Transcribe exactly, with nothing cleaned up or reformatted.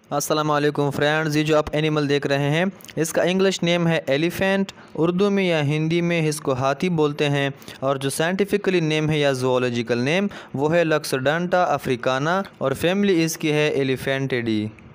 अस्सलाम वालेकुम फ्रेंड्स, ये जो आप एनिमल देख रहे हैं इसका इंग्लिश नेम है एलिफेंट। उर्दू में या हिंदी में इसको हाथी बोलते हैं और जो साइंटिफिकली नेम है या ज़ूलॉजिकल नेम वो है लक्सडेंटा अफ्रीकाना और फैमिली इसकी है एलिफेंटिडी।